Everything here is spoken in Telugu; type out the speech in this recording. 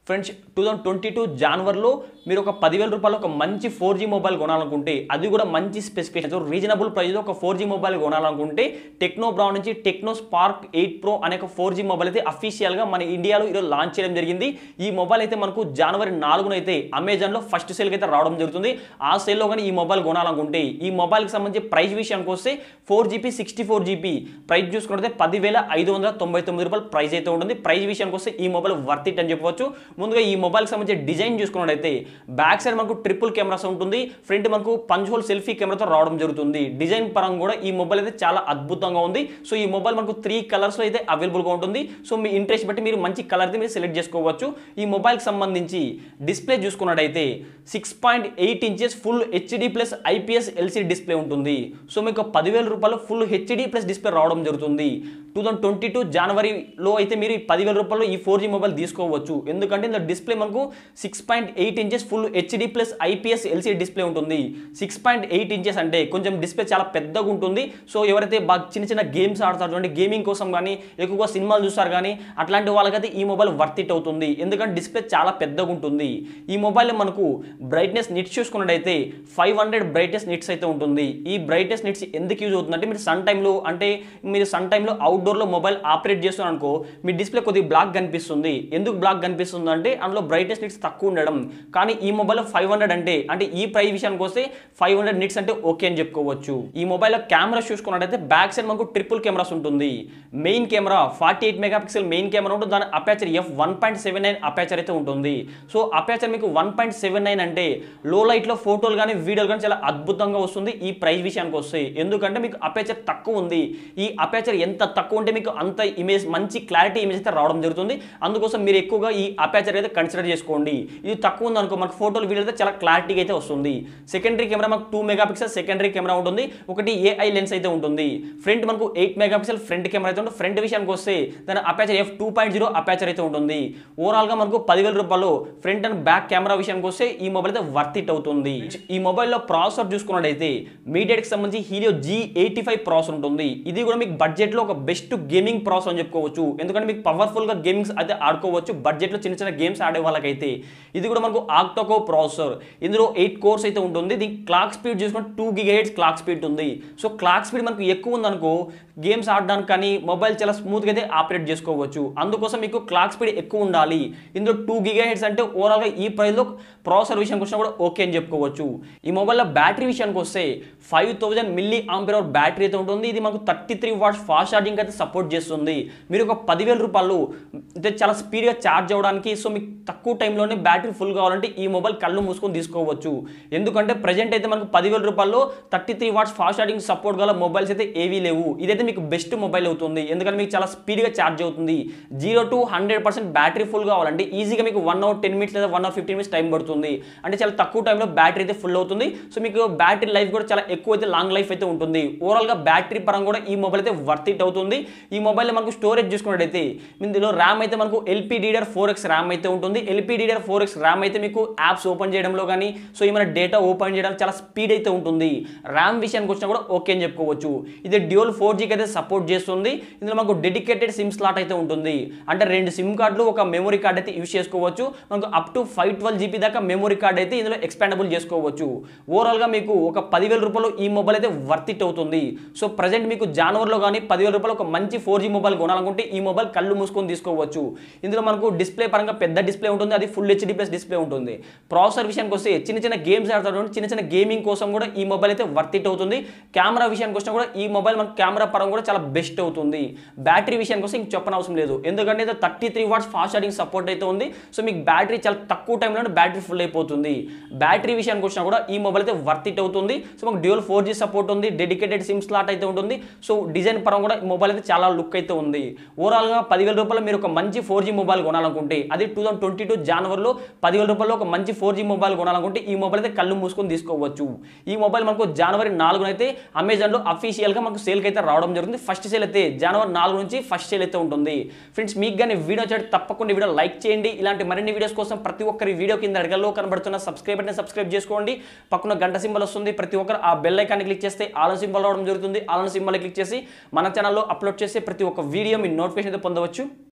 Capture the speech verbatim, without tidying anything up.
Friends two thousand twenty two జనవరిలో మీరు ఒక పదివేల రూపాయలు ఒక మంచి ఫోర్ జీ మొబైల్ కొనాలనుకుంటే, అది కూడా మంచి స్పెసిఫికేషన్స్ రీజనబుల్ ప్రైస్లో ఒక ఫోర్ జీ మొబైల్ కొనాలనుకుంటే టెక్నో బ్రాండ్ నుంచి టెక్నో స్పార్క్ ఎయిట్ ప్రో అనే ఒక ఫోర్ జీ మొబైల్ అయితే అఫీషియల్గా మన ఇండియాలో ఈరోజు లాంచ్ చేయడం జరిగింది. ఈ మొబైల్ అయితే మనకు జనవరి నాలుగున అయితే అమెజాన్లో ఫస్ట్ సేల్కి అయితే రావడం జరుగుతుంది. ఆ సేల్లో కానీ ఈ మొబైల్ కొనాలనుకుంటే ఈ మొబైల్కి సంబంధించి ప్రైస్ విషయానికి వస్తే four GB sixty four GB price చూసుకుంటే పదివేల ఐదు వందల తొంభై తొమ్మిది రూపాయలు ప్రైస్ అయితే ఉంటుంది. ప్రైస్ విషయానికి వస్తే ఈ మొబైల్ వర్త్ ఇట్ అని చెప్పవచ్చు. ముందుగా ఈ మొబైల్కి సంబంధించి డిజైన్ చూసుకున్నట్టయితే బ్యాక్ సైడ్ మనకు ట్రిపుల్ కెమెరాస్ ఉంటుంది, ఫ్రంట్ మనకు పంచ్ హోల్ సెల్ఫీ కెమెరాతో రావడం జరుగుతుంది. డిజైన్ పరంగా కూడా ఈ మొబైల్ అయితే చాలా అద్భుతంగా ఉంది. సో ఈ మొబైల్ మనకు త్రీ కలర్స్లో అయితే అవైలబుల్గా ఉంటుంది. సో మీ ఇంట్రెస్ట్ బట్టి మీరు మంచి కలర్ అయితే మీరు సెలెక్ట్ చేసుకోవచ్చు. ఈ మొబైల్కి సంబంధించి డిస్ప్లే చూసుకున్నట్టయితే six point eight inches full HD plus IPS LCD display ఉంటుంది. సో మీకు పదివేల రూపాయలు ఫుల్ హెచ్డి ప్లస్ డిస్ప్లే రావడం జరుగుతుంది. టూ థౌసండ్ ట్వంటీ టూ జనవరిలో అయితే మీరు పదివేల రూపాయలు ఈ ఫోర్ జీ మొబైల్ తీసుకోవచ్చు. ఎందుకంటే ఇందులో డిస్ప్లే మనకు six point eight inches full HD plus IPS LCD display ఉంటుంది. సిక్స్ పాయింట్ ఎయిట్ ఇంచెస్ అంటే కొంచెం డిస్ప్లే చాలా పెద్దగా ఉంటుంది. సో ఎవరైతే బాగా చిన్న చిన్న గేమ్స్ ఆడతారు చూడండి, గేమింగ్ కోసం కానీ ఎక్కువగా సినిమాలు చూస్తారు కానీ అట్లాంటి వాళ్ళకైతే ఈ మొబైల్ వర్త్ ఇట్ అవుతుంది. ఎందుకంటే డిస్ప్లే చాలా పెద్దగా ఉంటుంది. ఈ మొబైల్లో మనకు బ్రైట్నెస్ నిట్స్ చూసుకున్నట్టయితే ఫైవ్ హండ్రెడ్ బ్రైట్నెస్ నిట్స్ అయితే ఉంటుంది. ఈ బ్రైట్నెస్ నిట్స్ ఎందుకు యూజ్ అవుతుందంటే మీరు సన్ టైంలో అంటే మీరు సన్ టైంలో అవుట్డోర్లో మొబైల్ ఆపరేట్ చేస్తున్నారు అనుకో, మీ డిస్ప్లే కొద్దిగా బ్లాక్ కనిపిస్తుంది. ఎందుకు బ్లాక్ కనిపిస్తుంది అంటే అందులో బ్రైట్నెస్ నిట్స్ తక్కువ ఉండడం. కానీ ఈ మొబైల్లో ఫైవ్ హండ్రెడ్ అంటే అంటే ఈ ప్రైస్ విషయానికి వస్తే ఫైవ్ హండ్రెడ్ నిట్స్ అంటే ఓకే అని చెప్పుకోవచ్చు. ఈ మొబైల్లో కెమెరాస్ చూసుకున్నట్టయితే బ్యాక్ సైడ్ మనకు ట్రిపుల్ కెమెరాస్ ఉంటుంది. Main camera forty eight megapixel main camera ఉంటుంది. దాని aperture F one point seven nine aperture అయితే ఉంటుంది. సో అపేచర్ మీకు వన్ పాయింట్ సెవెన్ నైన్ అంటే లో లైట్లో ఫోటోలు కానీ వీడియోలు కానీ చాలా అద్భుతంగా వస్తుంది ఈ ప్రైస్ విషయానికి వస్తే. ఎందుకంటే మీకు అపేచర్ తక్కువ ఉంది. ఈ అపేచర్ ఎంత తక్కువ ఉంటే మీకు అంత ఇమేజ్ మంచి క్లారిటీ ఇమేజ్ అయితే రావడం జరుగుతుంది. అందుకోసం మీరు ఎక్కువగా ఈ అపేచర్ అయితే కన్సిడర్ చేసుకోండి. ఇది తక్కువ ఉంది అనుకో మనకు ఫోటోలు వీడియో అయితే చాలా క్లారిటీగా అయితే వస్తుంది. సెకండరీ కెమెరా మనకు two megapixel secondary camera ఉంటుంది. ఒకటి ఏఐ లెన్స్ అయితే ఉంటుంది. ఫ్రంట్ మనకు eight megapixel front camera అయితే ఉంటుంది. ఫ్రంట్ విషయానికి వస్తే దాని aperture F two point zero aperture అయితే ఉంటుంది. ఓవరాల్గా మనకు పదివేల రూపాయలు ఫ్రంట్ అండ్ బ్యాక్ కెమెరా విషయానికి వస్తే ఈ మొబైల్ అయితే వర్త్ ఇట్ అవుతుంది. ఈ మొబైల్లో ప్రాసెసర్ చూసుకున్నట్టయితే మీడియాటెక్ సంబంధించి Helio G eighty five processor ఉంటుంది. ఇది కూడా మీకు బడ్జెట్లో ఒక బెస్ట్ గేమింగ్ ప్రాసెసర్ అని చెప్పుకోవచ్చు. ఎందుకంటే మీకు పవర్ఫుల్గా గేమింగ్స్ అయితే ఆడుకోవచ్చు బడ్జెట్లో చిన్న చిన్న గేమ్స్ ఆడే వాళ్ళకైతే. ఇది కూడా మనకు ఆక్టోకో ప్రాసెసర్. ఇందులో ఎయిట్ కోర్స్ అయితే ఉంటుంది. దీనికి క్లాక్ స్పీడ్ చూసుకుంటే టూ గిగాహెర్ట్జ్ క్లాక్ స్పీడ్ ఉంది. సో క్లాక్ స్పీడ్ మనకు ఎక్కువ ఉందనుకో గేమ్స్ ఆడడానికి కానీ మొబైల్ చాలా స్మూత్గా అయితే ఆపరేట్ చేసుకోవచ్చు. అందుకోసం మీకు క్లాక్ స్పీడ్ ఎక్కువ ఉండాలి. ఇందులో టూ గిగాహెర్ట్జ్ అంటే ఓవరాల్గా ఈ ప్రైస్లో ప్రాసెసర్ విషయానికి వచ్చినా కూడా ఓకే అని చెప్పుకోవచ్చు. ఈ మొబైల్లో బ్యాటరీ విషయానికి వస్తే five thousand milliampere hour battery అయితే ఉంటుంది. ఇది మనకు thirty three watts fast charging అయితే సపోర్ట్ చేస్తుంది. మీరు ఒక పదివేల రూపాయలు అంటే చాలా స్పీడ్గా ఛార్జ్ అవ్వడానికి, సో మీకు తక్కువ టైంలోనే బ్యాటరీ ఫుల్ కావాలంటే ఈ మొబైల్ కళ్ళు మూసుకొని తీసుకోవచ్చు. ఎందుకంటే ప్రజెంట్ అయితే మనకు పదివేల రూపాయల్లో thirty three watts fast charging support గల మొబైల్స్ అయితే ఏవీ లేవు. ఇదైతే మీకు బెస్ట్ మొబైల్ అవుతుంది. ఎందుకంటే మీకు చాలా స్పీడ్గా ఛార్జ్ అవుతుంది. Zero to hundred percent battery full కావాలంటే ఈజీగా మీకు వన్ అవర్ టెన్ మినిట్స్ లేదా one hour fifteen minutes time పడుతుంది. అంటే చాలా తక్కువ టైంలో బ్యాటరీ అయితే ఫుల్ అవుతుంది. సో మీకు బ్యాటరీ లైఫ్ కూడా చాలా ఎక్కువ అయితే లాంగ్ లైఫ్ అయితే ఉంటుంది. ఓవరాల్గా బ్యాటరీ పరంగా కూడా ఈ మొబైల్ అయితే వర్త్ ఇట్ అవుతుంది. ఈ మొబైల్లో మనకు స్టోరేజ్ చూసుకున్నట్టయితే ఇందులో ర్యామ్ అయితే మనకు ఎల్పీడీడీఆర్ ఫోర్ ఎక్స్ ర్యామ్ అయితే ఉంటుంది. ఎల్పీడీడీఆర్ ఫోర్ ఎక్స్ ర్యామ్ అయితే మీకు యాప్స్ ఓపెన్ చేయడంలో కానీ సో ఏమైనా డేటా ఓపెన్ చేయడం చాలా స్పీడ్ అయితే ఉంటుంది. ర్యామ్ విషయానికి వచ్చినా కూడా ఓకే అని చెప్పుకోవచ్చు. ఇది డ్యూయల్ ఫోర్ జీకి అయితే సపోర్ట్ చేస్తుంది. ఇందులో మనకు డెడికేటెడ్ సిమ్ స్లాట్ అయితే ఉంటుంది. అంటే రెండు సిమ్ కార్డులు ఒక మెమరీ కార్డ్ అయితే యూజ్ చేసుకోవచ్చు. మనకు up to five twelve GB దాకా మెమరీ కార్డ్ అయితే ఇందులో ఎక్స్పాండబుల్ చేసుకోవచ్చు. ఓవరాల్గా మీకు ఒక పదివేల రూపాయలు ఈ మొబైల్ అయితే వర్త్ ఇట్ అవుతుంది. సో ప్రజెంట్ మీకు జనవరిలో కానీ పదివేల రూపాయలు ఒక మంచి ఫోర్ జీ మొబైల్ కొనాలనుకుంటే ఈ మొబైల్ కళ్ళు మూసుకొని తీసుకోవచ్చు. ఇందులో మనకు డిస్ప్లే పరంగా పెద్ద డిస్ప్లే ఉంటుంది. అది ఫుల్ హెచ్డీ ప్లస్ డిస్ప్లే ఉంటుంది. ప్రాసెసర్ విషయానికి వస్తే చిన్న చిన్న గేమ్స్ ఆడతారు, చిన్న చిన్న గేమింగ్ కోసం కూడా ఈ మొబైల్ అయితే వర్త్ ఇట్ అవుతుంది. కెమెరా విషయానికి వచ్చినా కూడా ఈ మొబైల్ మనకు కెమెరా పరంగా కూడా చాలా బెస్ట్ అవుతుంది. బ్యాటరీ విషయానికి వస్తే ఇంక చెప్పనవసరం లేదు. ఎందుకంటే ఇది thirty three watts fast charging support అయితే ఉంది. సో మీకు బ్యాటరీ చాలా తక్కువ టైంలో బ్యాటరీ ఫుల్ అయిపోతుంది. బ్యాటరీ విషయానికి వచ్చినా కూడా ఈ మొబైల్ అయితే వర్త్ ఇట్ అవుతుంది. సో మాకు డ్యూయల్ ఫోర్ జీ సపోర్ట్ ఉంది. డెడికేటెడ్ సిమ్ స్లాట్ అయితే ఉంటుంది. సో డిజైన్ పరంగా కూడా ఈ మొబైల్ అయితే చాలా లుక్ అయితే ఉంది. ఓవరాల్గా పదివేల రూపాయలు మీరు ఒక మంచి ఫోర్ జీ మొబైల్ కొనాలనుకుంటే అది టూ థౌసండ్ ట్వంటీ టూ జనవరిలో పదివేల రూపాయలు ఒక మంచి ఫోర్ జీ మొబైల్ కొనాలనుకుంటే ఈ మొబైల్ అయితే కళ్ళు మూసుకొని తీసుకోవచ్చు. ఈ మొబైల్ మనకు జనవరి నాలుగున అయితే అమెజాన్లో అఫీషియల్గా మనకు సేల్కి అయితే రావడం జరుగుతుంది. ఫస్ట్ సేల్ అయితే జనవరి నాలుగు నుంచి ఫస్ట్ సేల్ అయితే ఉంటుంది. ఫ్రెండ్స్ మీకు కానీ వీడియో వచ్చేది తప్పకుండా వీడియో లైక్ చేయండి. ఇలాంటి మరిన్ని వీడియోస్ కోసం ప్రతి ఒక్కరి వీడియో కింద అడగల్లో కనబడుతున్న సబ్స్క్రైబ్ బటన్ సబ్స్క్రైబ్ చేసుకోండి. పక్కన గంట సింబల్ వస్తుంది. ప్రతి ఒక్కరు ఆ బెల్ ఐకాన్ని క్లిక్ చేస్తే ఆల్ సింబల్ రావడం జరుగుతుంది. ఆల్ సింబల్ క్లిక్ చేసి మన ఛానల్లో అప్లోడ్ చేసి ప్రతి ఒక్క వీడియో మీ నోటిఫికేషన్ అయితే పొందవచ్చు.